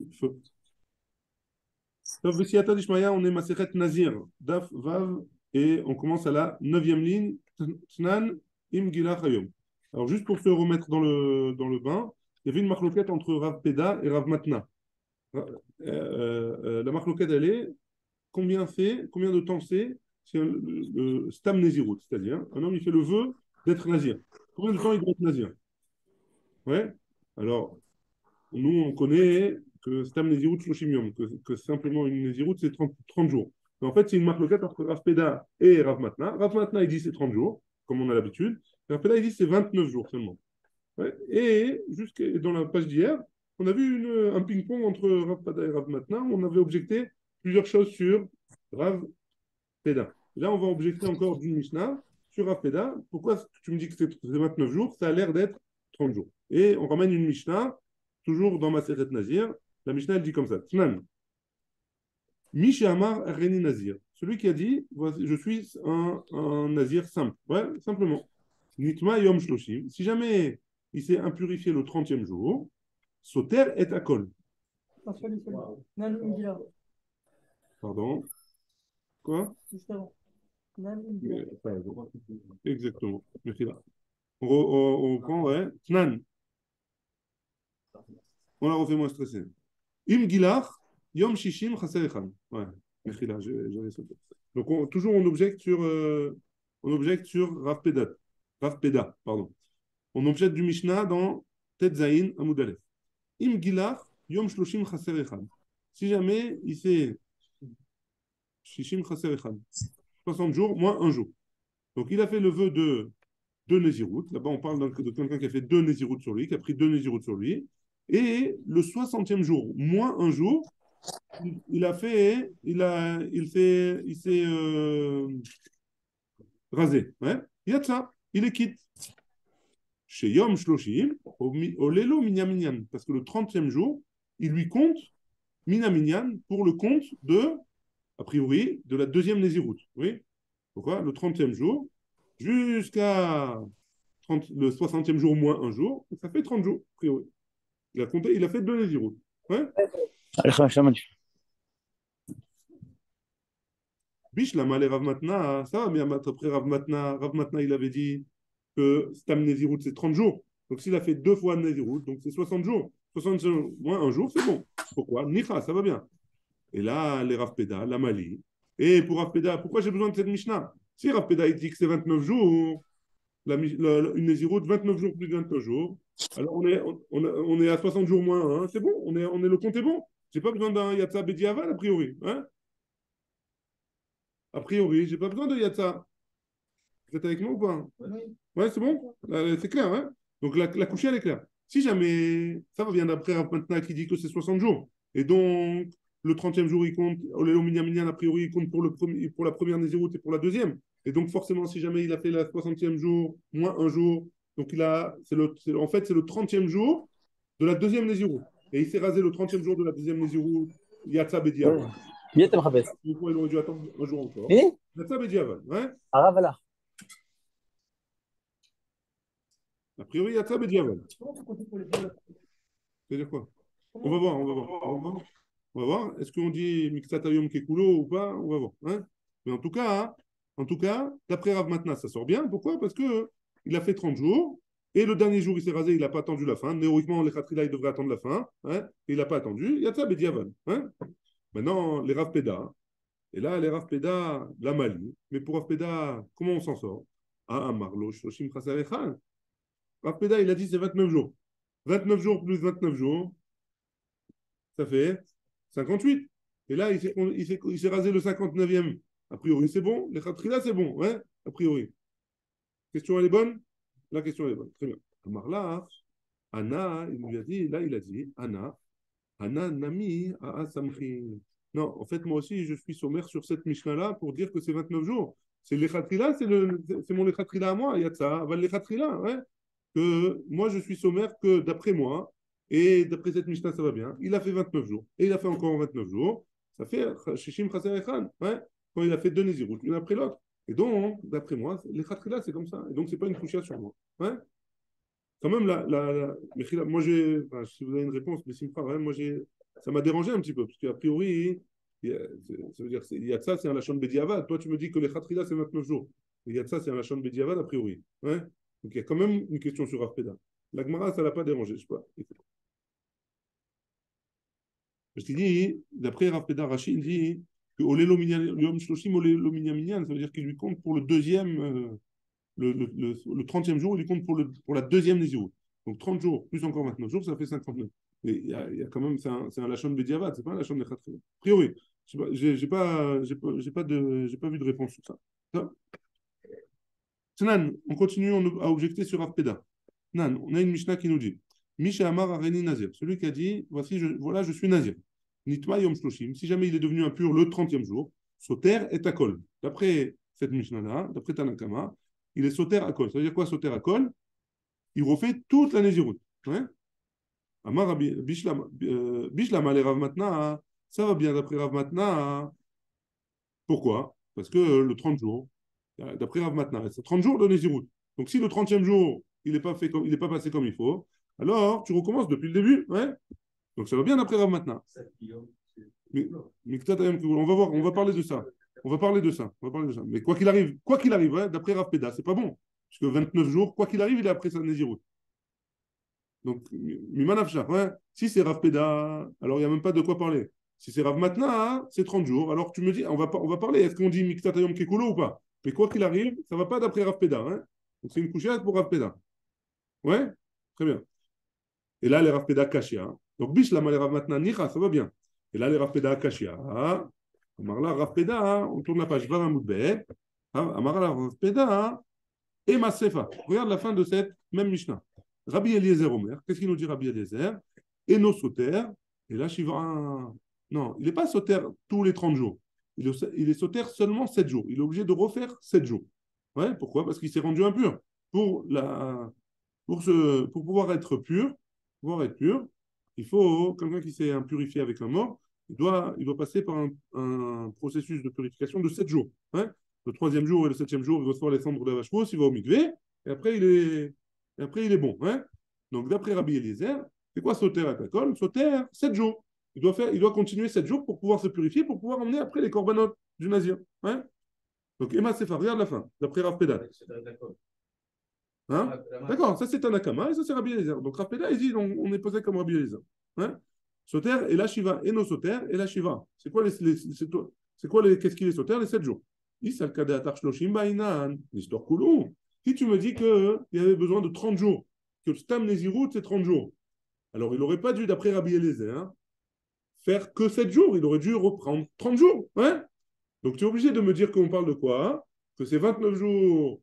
Feu. Donc, Vesiata Dishmaya, on est Maseret Nazir, Daf, Vav, et on commence à la 9e ligne, Tnan, Im Gila Chayom. Alors, juste pour se remettre dans le bain, il y avait une marloquette entre Rav Peda et Rav Matna. La marloquette, elle est combien de temps c'est le Stam Nezirut, c'est-à-dire un homme, il fait le vœu d'être Nazir. Combien de temps il doit être Nazir? Ouais. Alors, nous, on connaît que Stam Nezirut Shloshim Yom, que simplement une Nezirut, c'est 30 jours. Mais en fait, c'est une marque locale entre Rav Peda et Rav Matna. Rav Matna, il dit c'est 30 jours, comme on a l'habitude. Rav Peda, il dit c'est 29 jours seulement. Ouais. Et jusque dans la page d'hier, on a vu un ping-pong entre Rav Peda et Rav Matna. On avait objecté plusieurs choses sur Rav Peda. Là, on va objecter encore d'une Mishnah sur Rav Peda. Pourquoi tu me dis que c'est 29 jours? Ça a l'air d'être 30 jours. Et on ramène une Mishnah, toujours dans ma Maseret Nazir. La Mishnah, elle dit comme ça. Tnan. Mishi Amar Reni Nazir. Celui qui a dit, je suis un Nazir simple. Ouais, simplement. Nitma Yom Shloshim. Si jamais il s'est impurifié le 30e jour, Soter et Akol. Pardon. Quoi? Exactement. Merci là. On prend, ouais. Tnan. On la refait moins stressé. Im Gilach, Yom Shishim Chaser Echad. Ouais. Merci là, j'avais sauté. Donc, toujours on objecte sur Rav Peda, pardon. On objecte du Mishnah dans Tet Zayin Amud Aleph. Im Gilach, Yom Shloshim Chaser Echad. Si jamais il fait Shishim Chaser Echad, 60 jours moins un jour. Donc, il a fait le vœu de deux Nézirut. Là-bas, on parle de quelqu'un qui a fait deux Nézirut sur lui, qui a pris deux Nézirut sur lui. Et le 60e jour, moins un jour, il s'est rasé. Ouais. Il y a de ça. Il est quitte. Chez Yom Shloshim, au Lelo Minyaminyan. Parce que le 30e jour, il lui compte Minaminyan pour le compte a priori, de la deuxième Nézirut. Oui. Pourquoi? Le 30e jour, jusqu'à le 60e jour moins un jour, ça fait 30 jours, a priori. Il a fait deux Nézirut. Ouais. Biche, la malé Rav Matna, ça va bien après Rav Matna. Rav Matna, il avait dit que Stam Nézirut, c'est 30 jours. Donc, s'il a fait deux fois Nézirut, donc c'est 60 jours. 60 jours moins un jour, c'est bon. Pourquoi? Nicha, ça va bien. Et là, les Rav Peda, la Mali. Et pour Rav Peda, pourquoi j'ai besoin de cette Mishnah? Si Rav Peda, il dit que c'est 29 jours, une Nézirut, 29 jours plus 29 jours, alors on est à 60 jours moins 1, c'est bon, le compte est bon. J'ai pas besoin d'un Yatsa Bediaval, a priori. Hein? A priori, j'ai pas besoin de Yatsa. Vous êtes avec moi ou pas? Oui. Ouais, c'est bon? C'est clair, hein? Donc la couchée, elle est claire. Si jamais, ça va bien d'après Rav Matna qui dit que c'est 60 jours, et donc le 30e jour, il compte, Olélo Minyaminyan, a priori, il compte pour la première Nézirut et pour la deuxième. Et donc forcément, si jamais il a fait le 60e jour, moins un jour, donc en fait, c'est le 30e jour de la deuxième Nézirut. Et il s'est rasé le 30e jour de la deuxième Nézirut, Yatsa Bediaval. מי אתה מחפש? Il aurait dû attendre un jour encore. מי? Yatsa Bediaval, ouais. הרב הלך. A priori, Yatsa Bediaval. C'est-à-dire quoi? On va voir. On va voir. Est-ce qu'on dit Mixatayom Kekulo ou pas? On va voir. Hein. Mais en tout cas, d'après Rav Matna, ça sort bien. Pourquoi? Parce que il a fait 30 jours. Et le dernier jour, il s'est rasé, il n'a pas attendu la fin. Théoriquement, les Khatrila, il devrait attendre la fin. Hein, et il n'a pas attendu. Yatsa Bediaval. Hein. Maintenant, les Rav Peda. Et là, les Rav Peda, la Mali. Mais pour Rav Peda, comment on s'en sort? Ah, Marlo, Shoshim Chasarechan. Rav Peda, il a dit c'est 29 jours. 29 jours plus 29 jours, ça fait 58. Et là, il s'est rasé le 59e. A priori, c'est bon. Les Khatrila, c'est bon. Ouais, a priori. Question, elle est bonne? La question, elle est bonne. Très bien. Alors là, Anna, il lui a dit, là, il a dit, Anna, Nami, Samchi. Non, en fait, moi aussi, je suis sommaire sur cette Mishnah-là pour dire que c'est 29 jours. C'est les Khatrila, c'est mon Khatrila à moi. Il y a de ça. Les Khatrila, ouais. Que moi, je suis sommaire que d'après moi, et d'après cette Mishnah, ça va bien, il a fait 29 jours. Et il a fait encore 29 jours. Ça fait Shishim Chaser Echan, ouais, quand il a fait deux Nézirut, l'une après l'autre. Et donc, d'après moi, les Khatrila, c'est comme ça. Et donc, c'est pas une couchia sur moi. Ouais. Quand même, moi, si vous avez une réponse, mais Simcha, ouais, moi, j'ai ça m'a dérangé un petit peu, parce qu'a priori, ça veut dire, il y a de ça, c'est un lachon Bediavad. Toi, tu me dis que les Khatrila, c'est 29 jours. Il y a de ça, c'est un lachon Bediavad, a priori. Ouais. Donc, il y a quand même une question sur Rav Peda. La Gemara, ça ne l'a pas dérangé, je sais pas. Je t'ai dit, d'après Rav Peda, Rachid dit que Olelo Yom Shloshim, Olelo Minyan, ça veut dire qu'il lui compte pour le deuxième, le 30e jour, il lui compte pour la deuxième Nézirut. Donc 30 jours, plus encore 29 jours, ça fait 59. Mais il y a quand même, c'est un lachon Bediavad, c'est pas un lachon de Khatri. A priori, j'ai pas vu de réponse sur ça. Nan, on continue à objecter sur Rav Peda. Nan, on a une Mishnah qui nous dit Misha Amar Areni Nazir, celui qui a dit voilà, je suis Nazir. Nitma Yom Shloshim, si jamais il est devenu impur le 30e jour, Soter est à Kol. D'après cette Mishnah-là, d'après Tanakama, il est Soter à Kol. Ça veut dire quoi Soter à Kol? Il refait toute la Nézirut. Ouais. Amar Bishlama les Rav Matna, ça va bien d'après Rav Matna. Pourquoi? Parce que le 30 jours, d'après Rav Matna, c'est 30 jours de Nézirut. Donc si le 30e jour, il n'est pas, pas passé comme il faut, alors tu recommences depuis le début. Ouais. Donc ça va bien d'après Rav Matna. On va voir, on va parler de ça. On va parler de ça. Mais quoi qu'il arrive, ouais, d'après Rav Peda, c'est pas bon. Parce que 29 jours, quoi qu'il arrive, il est après sa Nézirut. Donc, Mimanafcha, ouais. Si c'est Rav Peda, alors il n'y a même pas de quoi parler. Si c'est Rav Matna, hein, c'est 30 jours. Alors tu me dis, on va parler, est-ce qu'on dit Miktatayom Kekulo ou pas? Mais quoi qu'il arrive, ça ne va pas d'après Rav Peda. Hein. Donc c'est une couchette pour Rav Peda. Ouais. Très bien. Et là, les Rav Peda Kashia. Donc Bishlama, les Rav Matna Nicha, ça va bien. Et là, les Rav Peda Kashia. Amarla Rav Peda, on tourne la page Varamoudbe. Amarla Rav Peda et Masefa. Regarde la fin de cette même Mishnah. Rabbi Eliezer Omer, qu'est-ce qu'il nous dit Rabbi Eliezer? Et nos sauter, et là Shiva. Non, il n'est pas sauter tous les 30 jours. Il est sauter seulement 7 jours. Il est obligé de refaire 7 jours. Ouais, pourquoi? Parce qu'il s'est rendu impur. Pour pouvoir être pur, il faut, quelqu'un qui s'est impurifié avec la mort, il doit passer par un processus de purification de 7 jours. Ouais. Le 3e jour et le 7e jour, il va se faire les cendres de la vache rousse, il va au mikvé, et après il est bon. Hein. Donc d'après Rabbi Eliezer, c'est quoi sauter à Takol? Sauter 7 jours. Il doit continuer 7 jours pour pouvoir se purifier, pour pouvoir emmener après les corbanotes du Nazir. Hein. Donc Emma Sefa, regarde la fin, d'après Rav Peda. Hein? D'accord, ça c'est Tanakama et ça c'est Rabbi Eliezer. Donc Rav Peda, il dit on est posé comme Rabbi Eliezer. Hein? Sauter et la Shiva, et nos sauter et la Shiva. C'est quoi qu'est-ce qu'il est sauter les 7 jours? L'histoire coulou. Si tu me dis qu'il y avait besoin de 30 jours, que le Stam Nézirut c'est 30 jours, alors il n'aurait pas dû, d'après Rabbi Eliezer, hein, faire que 7 jours, il aurait dû reprendre 30 jours. Hein. Donc tu es obligé de me dire qu'on parle de quoi? Hein? Que c'est 29 jours,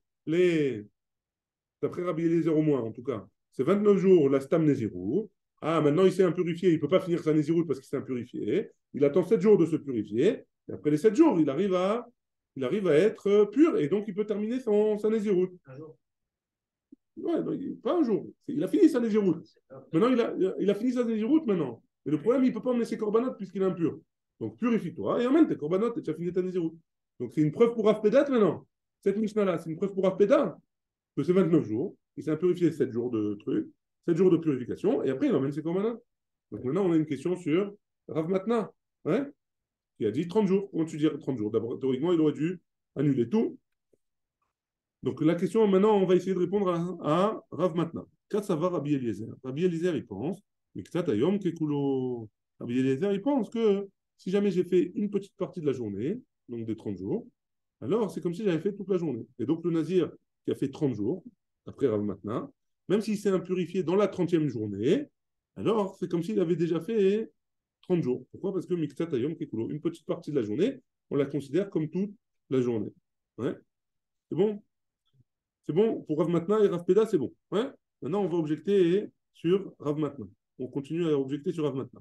d'après Rabbi Eliezer au moins en tout cas, c'est 29 jours la Stam Nézirut. Ah, maintenant il s'est impurifié, il ne peut pas finir sa Nézirut parce qu'il s'est impurifié. Il attend 7 jours de se purifier, et après les 7 jours, il arrive à être pur et donc il peut terminer sa Nézirut. Un jour. Ouais, non, pas un jour. Il a fini sa Nézirut. Maintenant, il a fini sa Nézirut maintenant. Mais le problème, il ne peut pas emmener ses corbanotes puisqu'il est impur. Donc purifie-toi et emmène tes corbanotes et tu as fini ta Nézirut. Donc c'est une preuve pour Rav Peda maintenant. Cette Mishnah-là, c'est une preuve pour Rav Peda que c'est 29 jours. Il s'est impurifié 7 jours de trucs, 7 jours de purification et après il emmène ses corbanotes. Donc maintenant, on a une question sur Rav Matna. Ouais. Il a dit 30 jours. Comment tu dis 30 jours? D'abord, théoriquement, il aurait dû annuler tout. Donc la question, maintenant, on va essayer de répondre à Rav Matna. Quand ça va Rabbi Eliezer? Rabbi Eliezer, il pense, mais que ça, Tayom Kekulo. Rabbi Eliezer, il pense que si jamais j'ai fait une petite partie de la journée, donc des 30 jours, alors c'est comme si j'avais fait toute la journée. Et donc le Nazir qui a fait 30 jours, après Rav Matna, même s'il s'est impurifié dans la 30e journée, alors c'est comme s'il avait déjà fait 30 jours. Pourquoi? Parce que Miktat Ayom Kekulo, une petite partie de la journée, on la considère comme toute la journée. Ouais. C'est bon? C'est bon? Pour Rav Matna et Rav Peda, c'est bon. Ouais. Maintenant, on va objecter sur Rav Matna. On continue à objecter sur Rav Matna.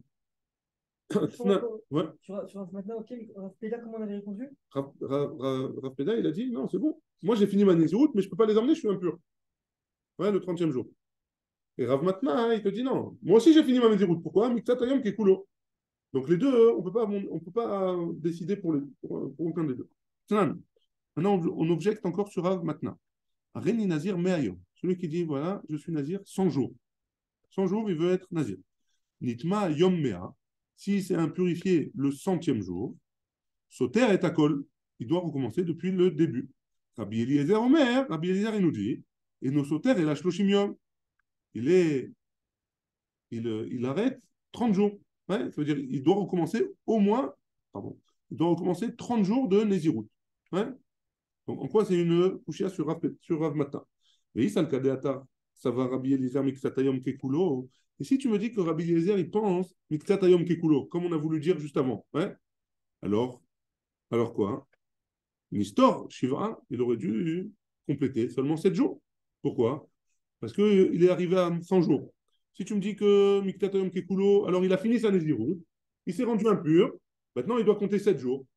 Ouais. Sur Rav Matna, ok, Rav Peda, comment on avait répondu? Rav Peda, il a dit non, c'est bon. Moi, j'ai fini ma Nézirut, mais je ne peux pas les emmener, je suis impur. Ouais, le 30e jour. Et Rav Matna, hein, il te dit non. Moi aussi, j'ai fini ma Nézirut. Pourquoi? Miktat Ayom Kekulo. Donc les deux, on peut pas décider pour aucun des deux. Maintenant, on objecte encore sur Rav Matna. Reni Nazir Me'ayom. Celui qui dit, voilà, je suis Nazir 100 jours. 100 jours, il veut être Nazir. Nitma Yom Mea. si c'est impurifié le centième jour, Soter est à col. Il doit recommencer depuis le début. Rabbi Eliezer Omer, Rabbi Eliezer il nous dit, et nos Soter est la Shloshim il, est, il arrête 30 jours. Ouais, ça veut dire qu'il doit recommencer au moins, pardon, il doit recommencer 30 jours de Nézirut. Ouais. Donc, en quoi c'est une couchia sur Rav Matin? Et ça le kadéata, ça va Rabbi Eliezer Miksatayom Kekulo. Et si tu me dis que Rabbi Eliezer, il pense Miksatayom Kekulo, comme on a voulu dire juste avant, ouais, alors, alors quoi? Nistor, Shiva, il aurait dû compléter seulement 7 jours. Pourquoi? Parce qu'il est arrivé à 100 jours. Si tu me dis que Miktatayom Kekulo, alors il a fini sa Nézirut, il s'est rendu impur, maintenant il doit compter 7 jours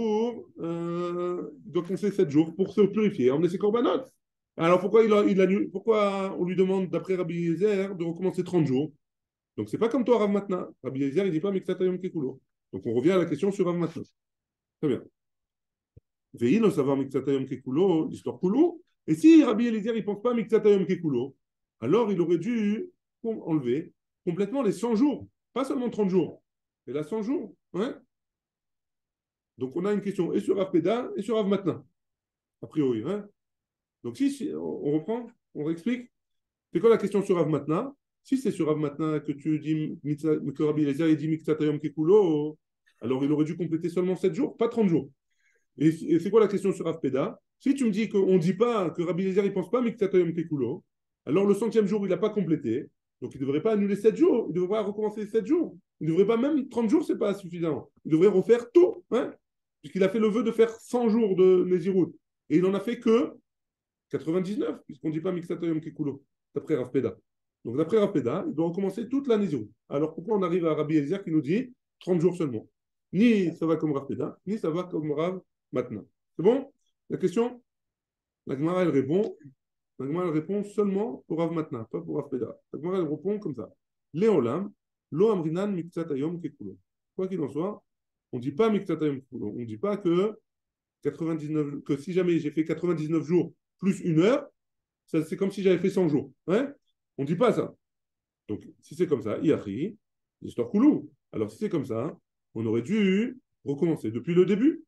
il doit compter 7 jours pour se purifier, emmener ses corbanotes. Alors pourquoi on lui demande, d'après Rabbi Eliezer, de recommencer 30 jours? Donc c'est pas comme toi, Rav Matna. Rabbi Eliezer, il dit pas Miktatayom Kekulo. Donc on revient à la question sur Rav Matna. Très bien. Veino savoir Miktatayom Kekulo, l'histoire Kulo. Et si Rabbi Eliezer, il pense pas Miktatayom Kekulo, alors il aurait dû enlever complètement les 100 jours, pas seulement 30 jours, mais là 100 jours. Ouais. Donc on a une question et sur Rav Peda et sur Rav Matna, a priori. Hein. Donc si on reprend, on réexplique. C'est quoi la question sur Rav Matna? Si c'est sur Rav Matna que tu dis que Rabbi Eliezer il dit Miktatayom Kekulo, alors il aurait dû compléter seulement 7 jours, pas 30 jours. Et c'est quoi la question sur Rav Peda? Si tu me dis qu'on ne dit pas, que Rabbi Eliezer ne pense pas Miktatayom Kekulo, alors le centième jour, il n'a pas complété, donc il ne devrait pas annuler 7 jours, il devrait recommencer 7 jours. Il ne devrait pas même 30 jours, ce n'est pas suffisant. Il devrait refaire tout, hein, puisqu'il a fait le vœu de faire 100 jours de Nézirut. Et il n'en a fait que 99, puisqu'on ne dit pas Miktatayom Kekulo, d'après Rav Peda. Donc d'après Rav Peda, il doit recommencer toute la Nézirut. Alors pourquoi on arrive à Rabbi Eliezer qui nous dit 30 jours seulement? Ni ça va comme Rav Peda, ni ça va comme Rav Matna. C'est bon? La question? La Gemara, elle répond. La Gemara, elle répond seulement pour Rav Matna, pas pour Rav Peda. La Gemara, elle répond comme ça. Léolam, lo amrinan miktsatayom kekulo. Quoi qu'il en soit, on ne dit pas miktsatayom kekulo. On ne dit pas que 99, que si jamais j'ai fait 99 jours plus une heure, c'est comme si j'avais fait 100 jours. Hein? On ne dit pas ça. Donc, si c'est comme ça, Iachri, l'histoire Koulou. Alors, si c'est comme ça, on aurait dû recommencer depuis le début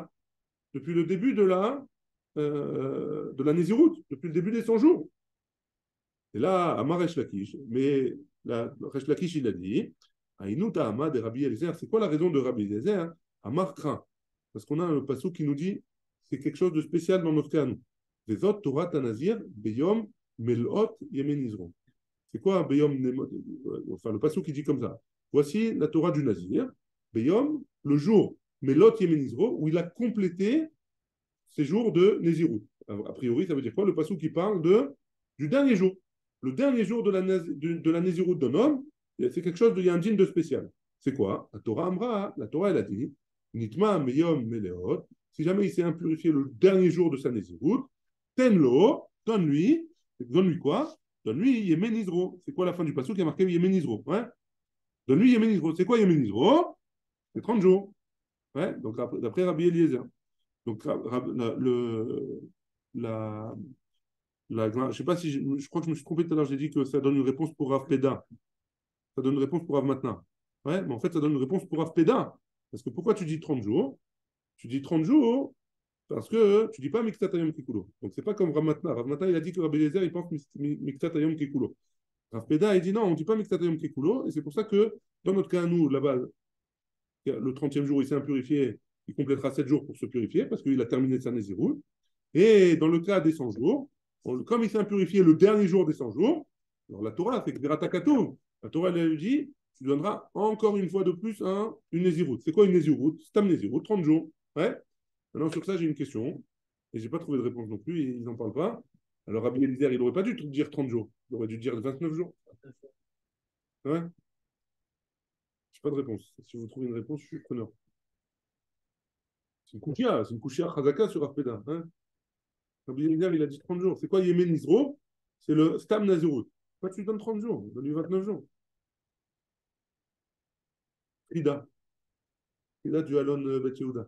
de la Nézirut, depuis le début des 100 jours. Et là, Amar Resh Lakish, mais Resh Lakish, il a dit, Aïnouta Amad et Rabbi Eliezer, c'est quoi la raison de Rabbi Eliezer? Amar craint. Parce qu'on a un passou qui nous dit, c'est quelque chose de spécial dans notre cas, nous. Vezot Torah Tanazir, Beyom Melot Yemenizron. C'est quoi Beyom enfin, le passou qui dit comme ça. Voici la Torah du Nazir, Beyom, le jour Melot Yemenizro, où il a complété ces jours de Nézirut. A priori, ça veut dire quoi? Le passou qui parle du dernier jour. Le dernier jour de la Nézirut d'un homme, c'est quelque chose, il y a un dîne de spécial. C'est quoi? La Torah Amra, la Torah, elle a dit, Nitma Meyom Meleot, si jamais il s'est impurifié le dernier jour de sa Nézirut, Tenlo, donne-lui quoi? Donne-lui Yemenizro. C'est quoi la fin du passou qui a marqué Yemenizro? Ouais? Donne-lui Yemenizro. C'est quoi Yemenizro? C'est 30 jours. Ouais? Donc, d'après Rabbi Eliezer. Donc, la, je ne sais pas si je crois que je me suis trompé tout à l'heure. J'ai dit que ça donne une réponse pour Rav Peda. Ça donne une réponse pour Rav Matna. Ouais, mais en fait, ça donne une réponse pour Rav Peda. Parce que pourquoi tu dis 30 jours? Tu dis 30 jours parce que tu ne dis pas Miktatayom Kikulo. Donc, c'est pas comme Rav Matna. Rav Matna, il a dit que Rabbi Eliezer, il pense Miktatayom Kikulo. Rav Peda, il dit non, on ne dit pas Miktatayom Kikulo. Et c'est pour ça que, dans notre cas, nous, là-bas, le 30e jour, il s'est impurifié. Il complétera 7 jours pour se purifier parce qu'il a terminé sa Nézirut. Et dans le cas des 100 jours, comme il s'est impurifié le dernier jour des 100 jours, alors la Torah fait que la Torah, elle lui dit, tu donneras encore une fois de plus une Nézirut. C'est quoi une Nézirut? Stam Nézirut, 30 jours. Ouais. Maintenant, sur ça, j'ai une question. Et je n'ai pas trouvé de réponse non plus. Et ils n'en parlent pas. Alors, Rabbi Eliezer, il n'aurait pas dû dire 30 jours. Il aurait dû dire 29 jours. Ouais. Je n'ai pas de réponse. Si vous trouvez une réponse, je suis preneur. C'est une couchia chazaka sur Arpeda. Hein. Rabbi Eliezer, il a dit 30 jours. C'est quoi Yemen Isro? C'est le Stam Nazirut. Pourquoi tu lui donnes 30 jours? Donne-lui 29 jours. Frida. Frida du Alon Bet Yehuda.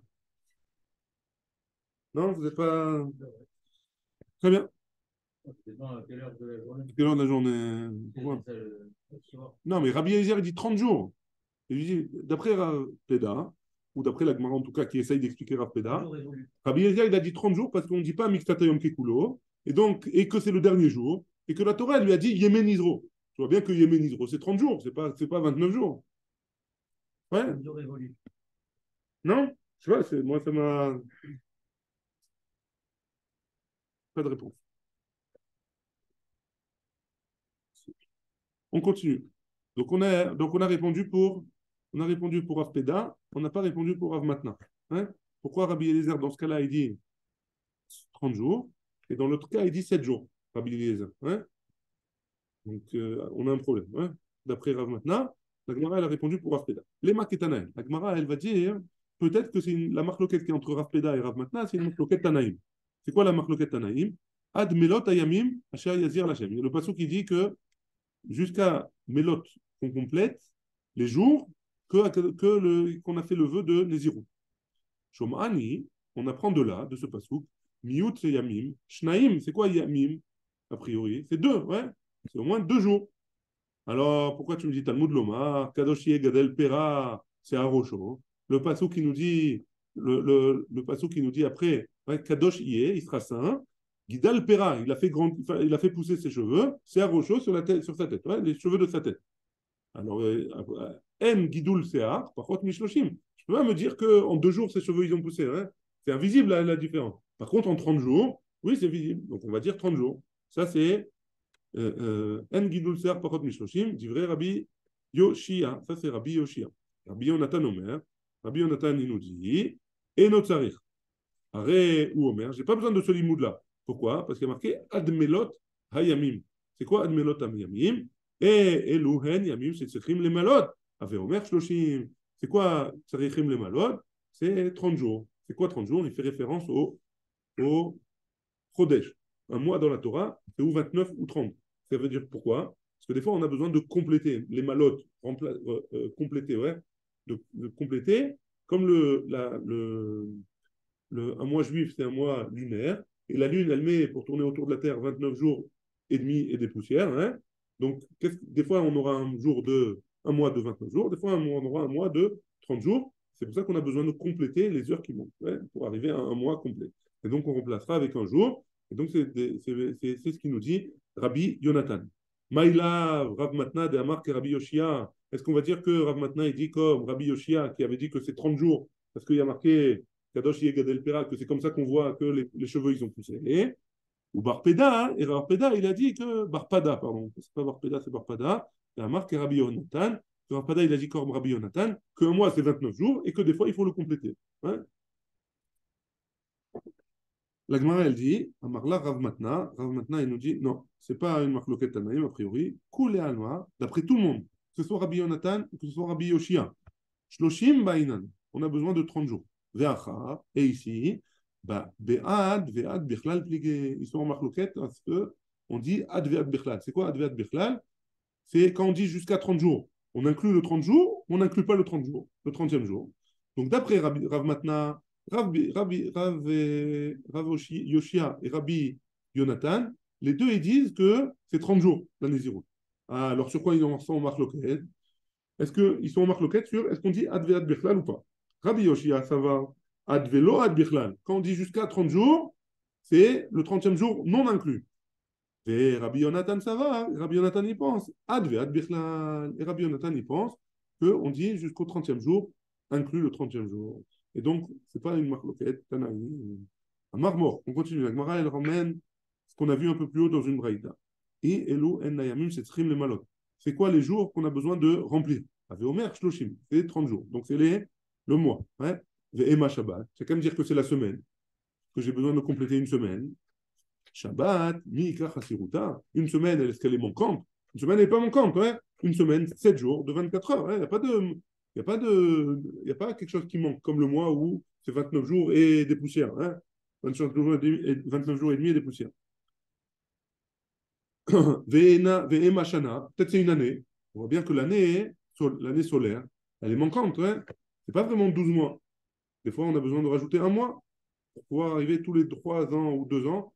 Non, vous n'êtes pas. Très bien. À quelle heure de la journée? Quelle heure de la journée? Pourquoi? Non, mais Rabbi Eliezer, il dit 30 jours. Et je dis, d'après Rav Peda, ou d'après la Gemara en tout cas, qui essaye d'expliquer Rav Peda, Rabbi Eliezer, il a dit 30 jours parce qu'on ne dit pas Mixtata Yom Kekulo, et que c'est le dernier jour, et que la Torah elle lui a dit Yemen Isro. Tu vois bien que Yemen Isro, c'est 30 jours, c'est pas 29 jours. Ouais, non? Je sais pas, moi ça m'a. Pas de réponse. On continue. Donc on a répondu pour Rav Peda, on n'a pas répondu pour Rav Matna. Hein? Pourquoi Rabbi Eliezer, dans ce cas-là, il dit 30 jours, et dans l'autre cas, il dit 7 jours, Rabbi Eliezer. Hein? Donc on a un problème. Hein? D'après Rav Matna, la Gemara, elle a répondu pour Rav Peda. Les Maketanaïm, la Gemara, elle va dire, peut-être que la marloquette qui est entre Rav Peda et Rav Matna, c'est une marloquette Tanaïm. C'est quoi la marloquette Tanaïm? Ad melot ayamim, asher yazir lachem. Il y a le passage qui dit que jusqu'à Melot, qu'on complète les jours qu'on a fait le vœu de Nézirut. Shomani, on apprend de là, de ce pasouk, Miyut c'est Yamim, Shnaim, c'est quoi Yamim, a priori? C'est 2, ouais, c'est au moins 2 jours. Alors, pourquoi tu me dis Talmud Lomar, Kadosh Yeh Gadel Pera, c'est Arosho. Le pasouk qui nous dit, le pasouk qui nous dit après, ouais, Kadosh Yeh, il sera saint, Gidal Pera, il a fait pousser ses cheveux, c'est Arosho sur sa tête, ouais, les cheveux de sa tête. Alors, M Gidul Sear, par contre, Mishloshim. Je peux pas me dire qu'en 2 jours, ses cheveux, ils ont poussé. Hein. C'est invisible, la différence. Par contre, en 30 jours, oui, c'est visible. Donc, on va dire 30 jours. Ça, c'est M Gidul Sear, par contre, Mishloshim, dit vrai Rabbi Yoshia. Ça, c'est Rabbi Yoshia. Rabbi Yonatan Omer. Rabbi Yonatan, il nous dit, et notre Sarir. Aré ou Omer. Je n'ai pas besoin de ce limoud-là. Pourquoi? Parce qu'il y a marqué Admelot Hayamim. C'est quoi Admelot Hayamim? Et Eluhen Yamim, c'est Tzrichim les malod. Ave Omer Shloshim. C'est quoi Tzrichim les malod? C'est 30 jours. C'est quoi 30 jours? Il fait référence au Chodesh. Un mois dans la Torah, c'est ou 29 ou 30. Ça veut dire pourquoi? Parce que des fois, on a besoin de compléter les malot, compléter, ouais, de compléter, comme un mois juif, c'est un mois lunaire, et la lune, elle met pour tourner autour de la Terre 29 jours et demi et des poussières. Hein. Donc, des fois, on aura un mois de 29 jours, des fois, on aura un mois de 30 jours. C'est pour ça qu'on a besoin de compléter les heures qui manquent pour arriver à un mois complet. Et donc, on remplacera avec un jour. Et donc, c'est ce qu'il nous dit Rabbi Yonatan. Maïla, Rav Matna de Amar et Rabbi Yoshia. Est-ce qu'on va dire que Rav Matna, il dit comme Rabbi Yoshia, qui avait dit que c'est 30 jours, parce qu'il y a marqué Kadosh Yegadel Pera, que c'est comme ça qu'on voit que les cheveux, ils ont poussé. Ou Barpeda, hein, et Barpeda, il a dit que Barpada, pardon, c'est pas Barpeda, c'est Barpada, et la marque est Rabbi Yonatan, que Barpada, il a dit comme Rabbi Yonatan, qu'un mois c'est 29 jours et que des fois il faut le compléter. Hein. La Gemara, elle dit, Amarla Rav Matna, il nous dit, non, c'est pas une marloquette Tanaïm, a priori, Koulé Alma, d'après tout le monde, que ce soit Rabbi Yonatan ou que ce soit Rabbi Yoshia, Shloshim Bainan, on a besoin de 30 jours. Ve'acha, et ici, bah, Be'ad, Ve'ad, Bichlal, Pligé. Ils sont en marloquette parce qu'on dit Ad, Ve'ad, Bichlal. C'est quoi Ad, Ve'ad, Bichlal? C'est quand on dit jusqu'à 30 jours. On inclut le 30 jours, on n'inclut pas le 30 jours, le 30e jour. Donc d'après Rav Matna, Rav Yoshia et Rabbi Yonatan, les deux ils disent que c'est 30 jours la Nézirut. Alors sur quoi ils sont en marloquette? Est-ce qu'ils sont en marloquette sur est-ce qu'on dit Ad, Ve'ad, Bichlal ou pas? Rabbi Yoshia, ça va. Ad velo ad bichlal. Quand on dit jusqu'à 30 jours, c'est le 30e jour non inclus. Et Rabbi Yonatan, ça va. Rabbi Yonatan, il pense. Ad ve ad bichlal. Et Rabbi Yonatan, il pense qu'on dit jusqu'au 30e jour, inclus le 30e jour. Et donc, ce n'est pas une marloquette, Tanaï. Un marmor. On continue. La Gemara, elle ramène ce qu'on a vu un peu plus haut dans une braïda. Et Elo en nayamim, c'est trim le malot. C'est quoi les jours qu'on a besoin de remplir? Ave Omer, shloshim. C'est 30 jours. Donc, c'est le mois. Ouais. Ve'ema Shabbat. C'est quand même dire que c'est la semaine, que j'ai besoin de compléter une semaine. Shabbat, Mi'ikra Chasiruta. Une semaine, est-ce qu'elle est manquante? Une semaine n'est pas manquante. Ouais. Une semaine, 7 jours de 24 heures. Il n'y a pas de. Il a pas quelque chose qui manque, comme le mois où c'est 29 jours et des poussières. Hein. 29 jours et demi et des poussières. Ve'ema Shana. Peut-être c'est une année. On voit bien que l'année solaire, elle est manquante. Ouais. C'est pas vraiment 12 mois. Des fois, on a besoin de rajouter un mois pour pouvoir arriver tous les 3 ans ou 2 ans.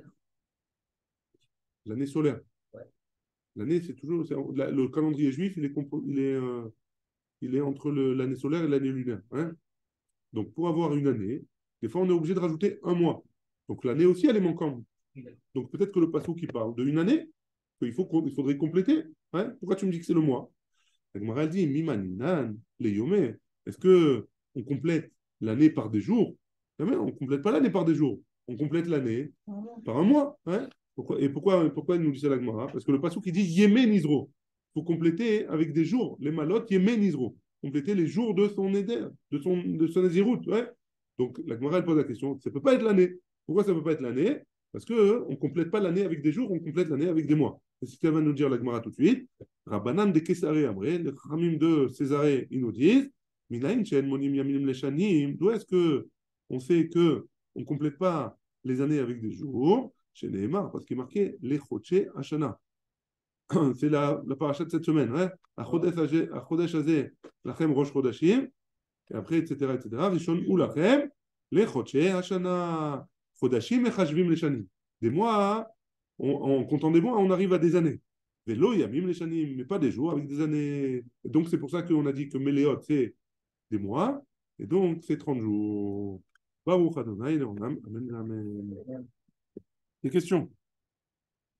L'année solaire. Ouais. L'année, c'est toujours. Le calendrier juif, il est il est entre l'année solaire et l'année lunaire. Hein. Donc, pour avoir une année, des fois, on est obligé de rajouter un mois. Donc, l'année aussi, elle est manquante. Donc, peut-être que le passou qui parle d'une année, il faudrait compléter. Hein. Pourquoi tu me dis que c'est le mois? La Gemara elle dit, Mimaninan, les yomé. Est-ce que on complète l'année par des jours? Jamais, on ne complète pas l'année par des jours. On complète l'année par un mois. Hein. Pourquoi il nous dit ça la Gemara? Parce que le passou qui dit Yémé Nizro. Il faut compléter avec des jours. Les malotes, Yémé Nizro. Compléter les jours de son éder, de son Nézirut. Ouais. Donc la Gemara elle pose la question, ça ne peut pas être l'année. Pourquoi ça ne peut pas être l'année? Parce qu'on ne complète pas l'année avec des jours, on complète l'année avec des mois. Et c'est ce qu'elle va nous dire la Gemara tout de suite. Rabbanan de Kesare Amré, les Khamim de Césarée, ils nous disent Minaïn Chen Monim Yamim Leshanim. D'où est-ce que on sait que on ne complète pas les années avec des jours? Chez Nehemar, parce qu'il est marqué les Choche Hashana. C'est la paracha de cette semaine. Hein? Achodesh Azeh, Lachem Rosh Chodashim. Et après, etc., etc. Rishon ou Lachem, les Choche Hashana. Chodashim et Chashvim Leshanim. Des mois, en comptant des mois, on arrive à des années. Vélo, Yamim Leshanim, mais pas des jours, avec des années. Et donc, c'est pour ça qu'on a dit que Méléot, c'est des mois. Et donc, c'est 30 jours. Baruch Adonai, Amen, Amen. Des questions?